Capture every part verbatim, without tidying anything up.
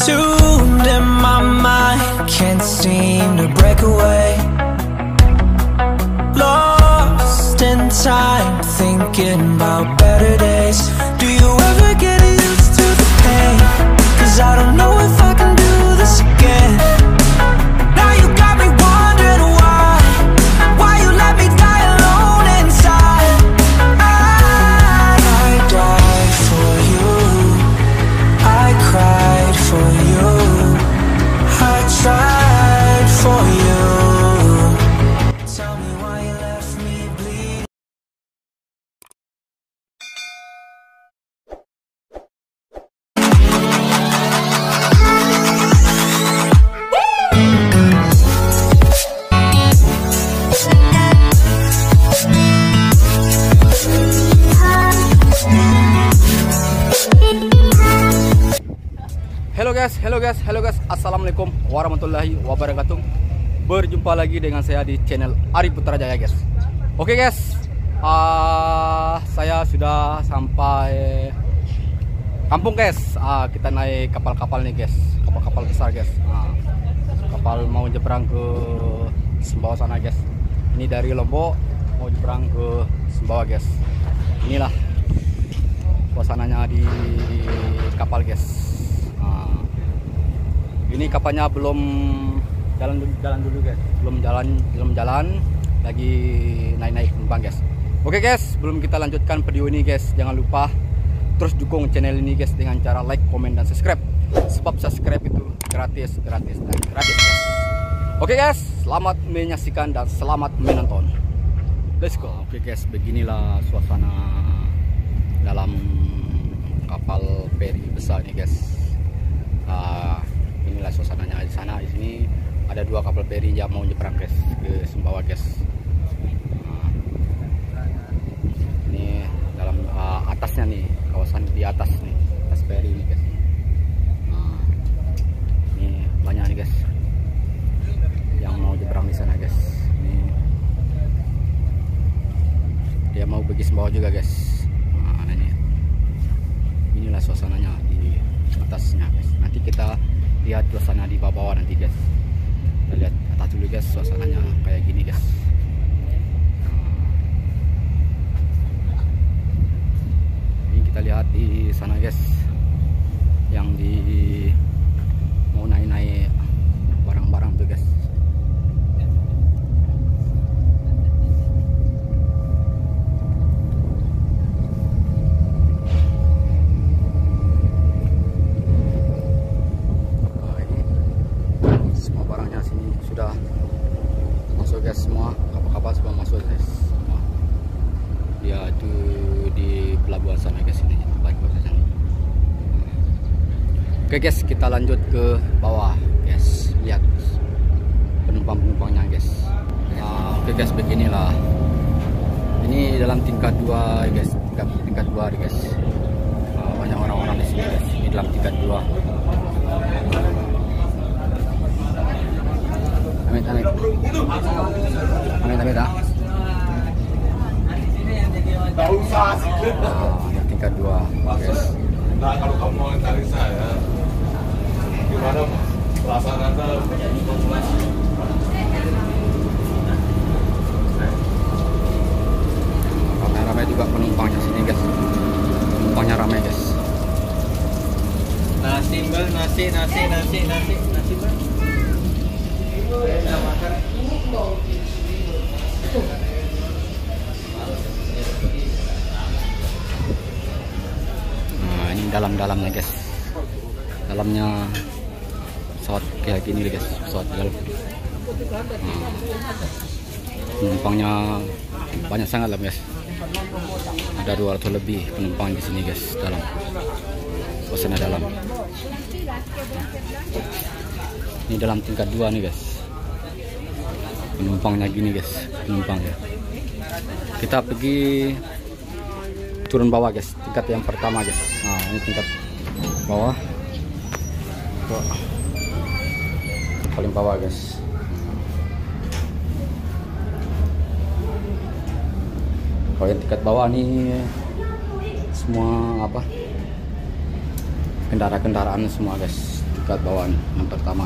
consumed and my mind can't seem to break away. Lost in time, thinking about better days. Do you ever get used to the pain? Cause I don't know if I can do this again. Now you got me wondering why, why you let me die alone inside. I, I died for you, I cried for you, I tried for you. Tell me why you left me bleeding. Halo guys, halo guys, halo guys. Assalamualaikum warahmatullahi wabarakatuh. Berjumpa lagi dengan saya di channel Ari Putrajaya guys. Oke guys, uh, saya sudah sampai kampung guys. uh, Kita naik kapal-kapal nih guys, kapal-kapal besar guys. uh, Kapal mau nyebrang ke Sumbawa sana guys. Ini dari Lombok mau nyebrang ke Sumbawa guys. Inilah suasananya di kapal guys. Ini kapalnya belum jalan dulu, jalan dulu guys, belum jalan, belum jalan, lagi naik-naik penumpang guys. Oke guys, sebelum kita lanjutkan video ini guys, jangan lupa terus dukung channel ini guys dengan cara like, komen, dan subscribe. Sebab subscribe itu gratis, gratis, dan gratis guys. Oke guys, selamat menyaksikan dan selamat menonton. Let's go. Oke guys, beginilah suasana dalam kapal feri besar nih guys. Uh, Inilah suasananya di sana. Di sini ada dua kapal feri yang mau nyebrang guys ke Sumbawa guys. Nah, ini dalam uh, atasnya nih, kawasan di atas nih, atas feri ini guys. Nah, ini banyak nih guys yang mau nyebrang di sana guys. Ini dia mau pergi Sumbawa juga guys. Nah, ini inilah suasananya di atasnya guys. Nanti kita lihat suasana di bawah nanti guys. Kita lihat atas dulu guys, suasananya kayak gini guys. Ini kita lihat di sana guys, yang di mau naik-naik barang-barang tuh guys. Sudah masuk guys, semua kapal-kapal semua masuk guys. Semua dia itu di pelabuhan sana guys, ini pelabuhan sana. Oke guys, kita lanjut ke bawah guys, lihat penumpang-penumpangnya guys. Nah, oke guys, beginilah. Ini dalam tingkat dua guys, tingkat tingkat dua guys. Nah, banyak orang-orang di sini guys. Ini dalam tingkat dua. Amit amit, amit amit ah. Nah, yang tingkat dua, guys. Nah, kalau kamu mau cari saya, gimana perasaan Anda? Ramai juga penumpangnya sini guys. Penumpangnya ramai guys. Nasi mbak, nasi, nasi, nasi, nasi, nasi mbak. Nah, ini dalam-dalamnya guys. Dalamnya pesawat kayak gini guys, pesawat dalam. Nah, penumpangnya banyak sangat lah guys. Ada dua ratus lebih penumpang di sini guys, dalam suasana dalam. Ini dalam tingkat dua nih guys. Penumpangnya gini guys, penumpangnya. Kita pergi turun bawah guys, tingkat yang pertama guys. Nah, ini tingkat bawah. Paling bawah guys. Kalau yang tingkat bawah nih semua apa, kendaraan-kendaraan semua guys, tingkat berat bawaan yang pertama.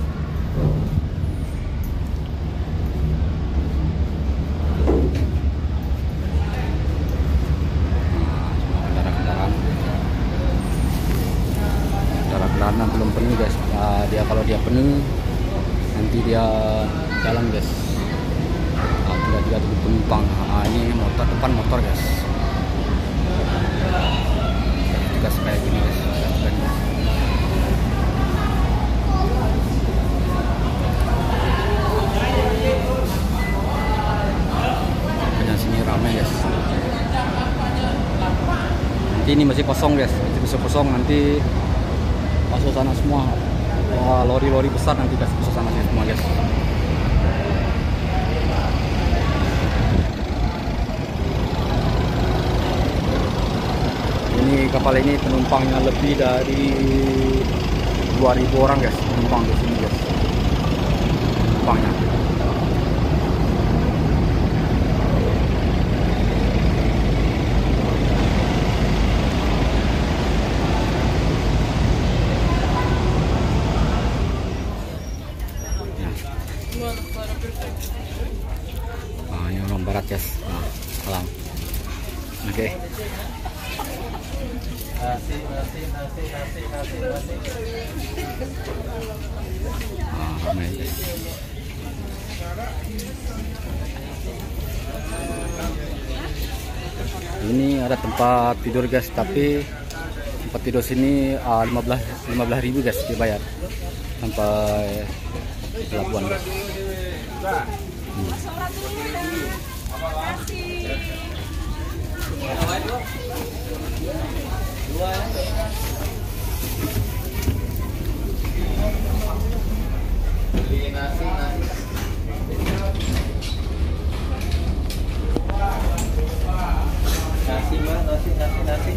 Kendaraan belum penuh guys. Nah, dia kalau dia penuh nanti dia jalan guys. Nah, tiga tiga tujuh penumpang. Nah, ini motor depan motor guys. Juga kayak gini guys. Banyak sini ramai guys. Nanti ini masih kosong guys. Masih bisa kosong nanti. Masuk sana semua. Wah, lori-lori besar nanti kasih masuk sana semua guys. Ini kapal ini penumpangnya lebih dari dua ribu orang guys, penumpang di sini guys. Penumpangnya. Nah, ini orang barat guys. Nah, salam. Oke. Okay. Nasi, nasi, nasi, nasi, nasi, nasi. Ah, ramai guys. Ini ada tempat tidur guys, tapi tempat tidur sini uh, lima belas ribu guys dibayar sampai pelabuhan guys. Hmm. Nasi, nasi. Nasi mah, nasi, nasi, nasi.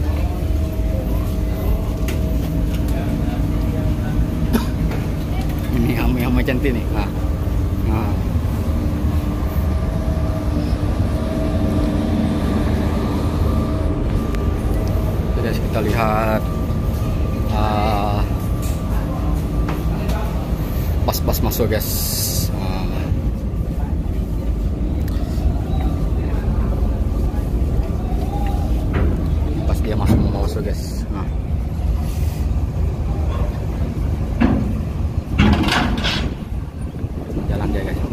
Ini hama-hama cantik nih. Nah. Nah. Jadi kita lihat uh, pas-pas masuk guys. Uh, pas dia masuk mau masuk guys. Nah. Jalan dia guys.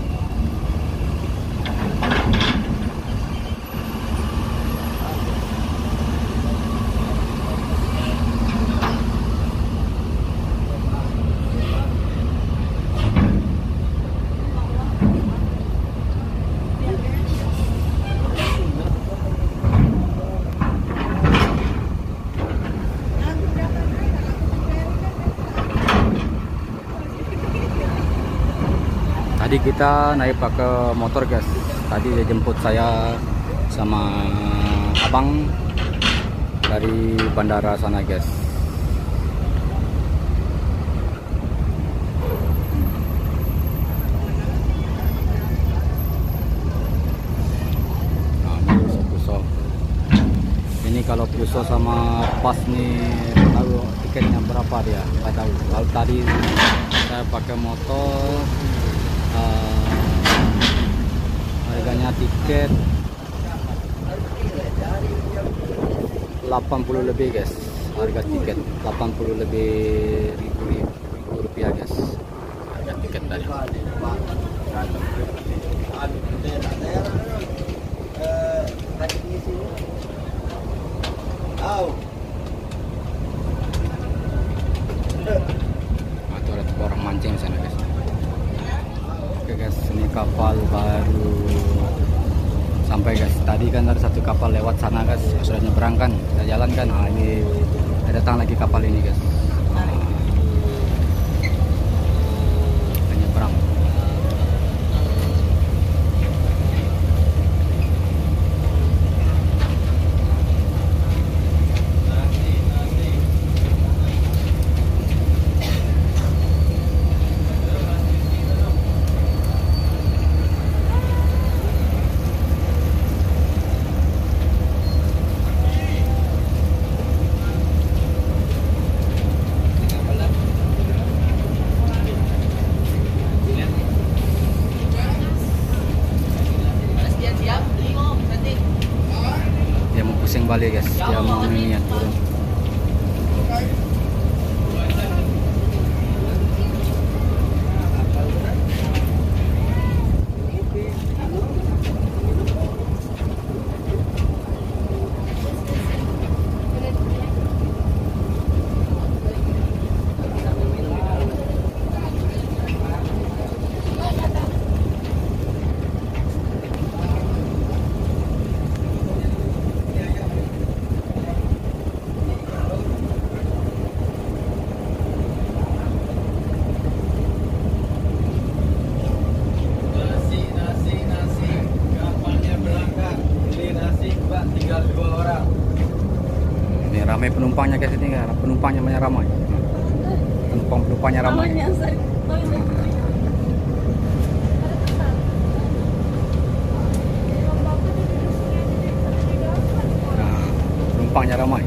Tadi kita naik pakai motor guys. Tadi dia jemput saya sama abang dari bandara sana guys. Nah, ini pusok-pusok. Ini kalau pusok sama pas nih tahu tiketnya berapa dia? Nggak tahu. Kalau tadi saya pakai motor. Uh, harganya tiket delapan puluh lebih guys, harga tiket delapan puluh lebih ribu, ribu, ribu rupiah guys, harga tiket tadi. Nah, tuh ada orang mancing di sana guys. Oke guys, ini kapal baru sampai guys. Tadi kan ada satu kapal lewat sana guys, sudah nyebrang kan, kita jalan kan. Nah, ini datang lagi kapal ini guys. Nah, kita nyebrang. pusing balik guys, dia mau ini turun. Nasi, nasi, nasi. Kapalnya berangkat. Ini nasi, Mbak, tinggal dua orang. Ini ramai penumpangnya guys, ini kan penumpangnya banyak ramai. Penumpang penumpangnya ramai. Nah, penumpangnya ramai.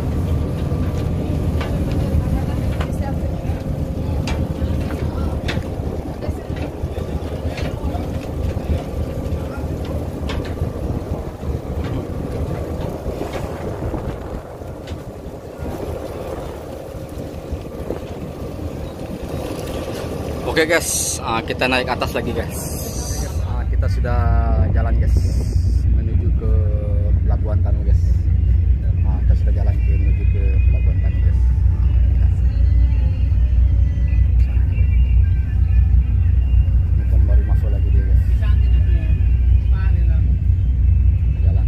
Oke guys, ah, kita naik atas lagi guys. Ah, kita sudah jalan guys menuju ke Pelabuhan Tanu guys. Ah, kita sudah jalan ke menuju ke Pelabuhan Tanu guys. Ini pun baru masuk lagi dia guys. Jalan.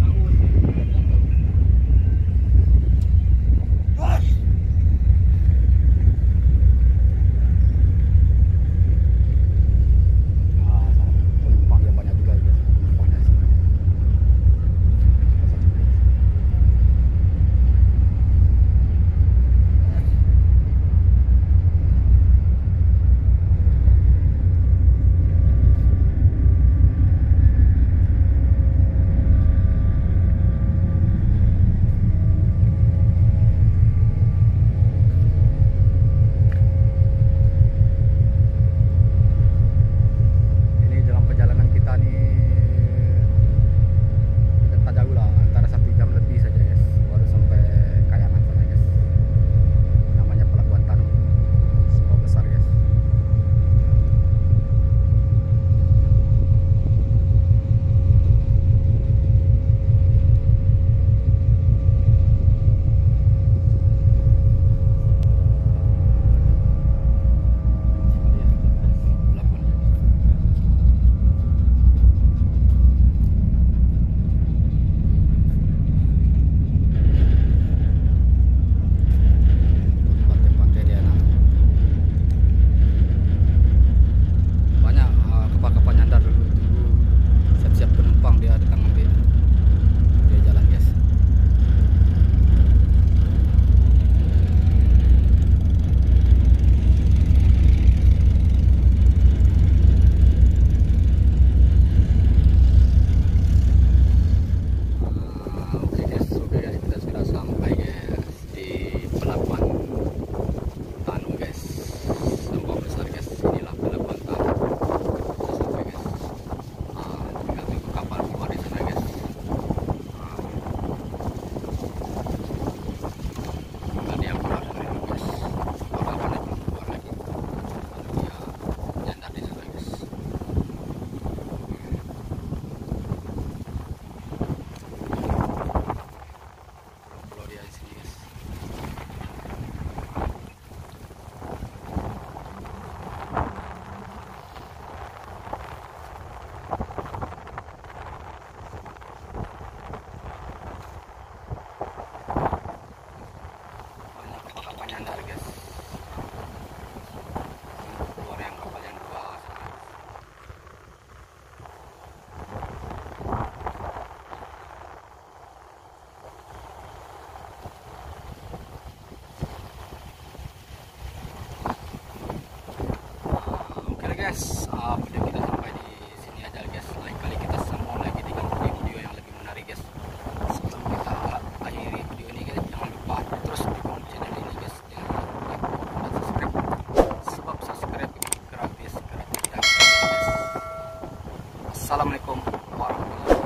guys, uh, video kita sampai di sini aja guys. Lain kali kita sambung lagi dengan video yang lebih menarik guys. Sebelum kita akhiri video ini guys, jangan lupa terus dukung channel ini guys dengan like, dan subscribe. Sebab subscribe ini gratis, gratis dan gratis guys. Assalamualaikum warahmatullahi wabarakatuh.